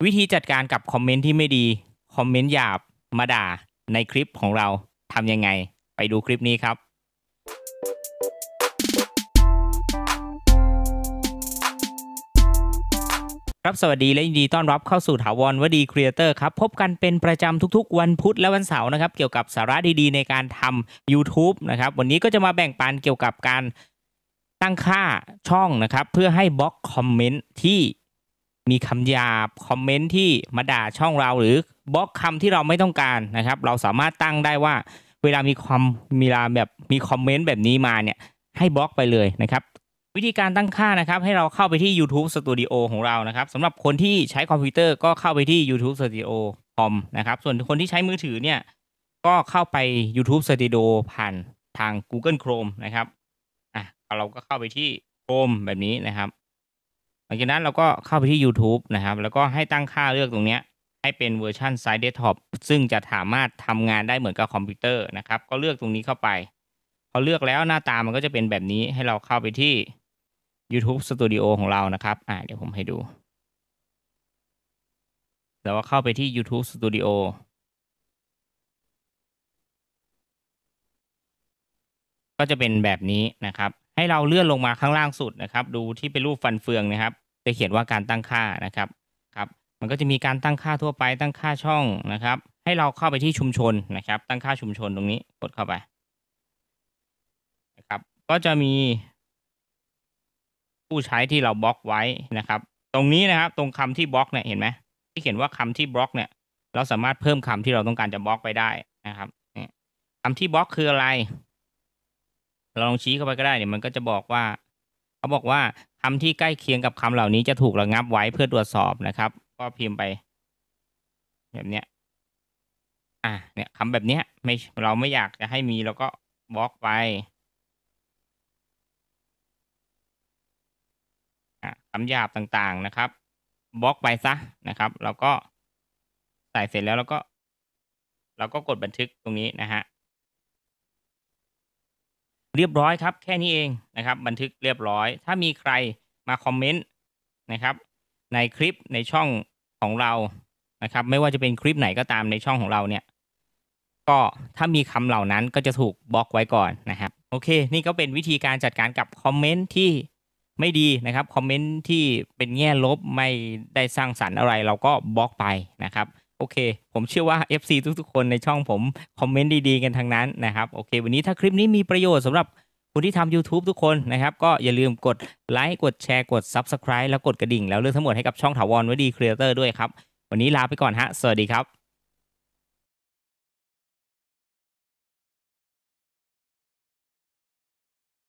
วิธีจัดการกับคอมเมนต์ที่ไม่ดีคอมเมนต์หยาบมาด่าในคลิปของเราทำยังไงไปดูคลิปนี้ครับครับสวัสดีและยินดีต้อนรับเข้าสู่ถาวรวดีครีเอเตอร์ครับพบกันเป็นประจำทุกๆวันพุธและวันเสาร์นะครับเกี่ยวกับสาระดีๆในการทำ YouTube นะครับวันนี้ก็จะมาแบ่งปันเกี่ยวกับการตั้งค่าช่องนะครับเพื่อให้บล็อกคอมเมนต์ที่มีคำหยาบคอมเมนต์ที่มาด่าช่องเราหรือบล็อกคำที่เราไม่ต้องการนะครับเราสามารถตั้งได้ว่าเวลามีคอมเมนต์แบบนี้มาเนี่ยให้บล็อกไปเลยนะครับวิธีการตั้งค่านะครับให้เราเข้าไปที่ YouTube Studio ของเรานะครับสำหรับคนที่ใช้คอมพิวเตอร์ก็เข้าไปที่ YouTube Studio com นะครับส่วนคนที่ใช้มือถือเนี่ยก็เข้าไป YouTube Studio ผ่านทาง Google Chrome นะครับเราก็เข้าไปที่ Chrome แบบนี้นะครับหลังจากนั้นเราก็เข้าไปที่ YouTube นะครับแล้วก็ให้ตั้งค่าเลือกตรงนี้ให้เป็นเวอร์ชันไซส์เดสก์ท็อปซึ่งจะสามารถทำงานได้เหมือนกับคอมพิวเตอร์นะครับก็เลือกตรงนี้เข้าไปพอเลือกแล้วหน้าตามันก็จะเป็นแบบนี้ให้เราเข้าไปที่ YouTube Studio ของเรานะครับเดี๋ยวผมให้ดูแล้วก็เข้าไปที่ YouTube Studio ก็จะเป็นแบบนี้นะครับให้เราเลื่อนลงมาข้างล่างสุดนะครับดูที่เป็นรูปฟันเฟืองนะครับจะเขียนว่าการตั้งค่านะครับมันก็จะมีการตั้งค่าทั่วไปตั้งค่าช่องนะครับให้เราเข้าไปที่ชุมชนนะครับตั้งค่าชุมชนตรงนี้กดเข้าไปนะครับก็จะมีผู้ใช้ที่เราบล็อกไว้นะครับตรงนี้นะครับตรงคำที่บล็อกเนี่ยเห็นไหมที่เขียนว่าคำที่บล็อกเนี่ยเราสามารถเพิ่มคำที่เราต้องการจะบล็อกไปได้นะครับคำที่บล็อกคืออะไรเราลองชี้เข้าไปก็ได้เนี่ยมันก็จะบอกว่าเขาบอกว่าคำที่ใกล้เคียงกับคำเหล่านี้จะถูกระงับไว้เพื่อตรวจสอบนะครับก็พิมพ์ไปแบบเนี้ยเนี่ยคำแบบเนี้ยเราไม่อยากจะให้มีเราก็บล็อกไปคำหยาบต่างๆนะครับบล็อกไปซะนะครับเราก็ใส่เสร็จแล้วเราก็กดบันทึกตรงนี้นะฮะเรียบร้อยครับแค่นี้เองนะครับบันทึกเรียบร้อยถ้ามีใครมาคอมเมนต์นะครับในคลิปในช่องของเรานะครับไม่ว่าจะเป็นคลิปไหนก็ตามในช่องของเราเนี่ยก็ถ้ามีคำเหล่านั้นก็จะถูกบล็อกไว้ก่อนนะครับโอเคนี่ก็เป็นวิธีการจัดการกับคอมเมนต์ที่ไม่ดีนะครับคอมเมนต์ที่เป็นแง่ลบไม่ได้สร้างสรรค์อะไรเราก็บล็อกไปนะครับโอเคผมเชื่อว่า FC ทุกๆคนในช่องผมคอมเมนต์ดีๆกันทั้งนั้นนะครับโอเควันนี้ถ้าคลิปนี้มีประโยชน์สำหรับคนที่ทำ YouTube ทุกคนนะครับก็อย่าลืมกดไลค์กดแชร์กด Subscribe แล้วกดกระดิ่งแล้วเรื่องทั้งหมดให้กับช่องถาวรวดีครีเอเตอร์ด้วยครับวันนี้ลาไปก่อนฮะสวัสดีครับ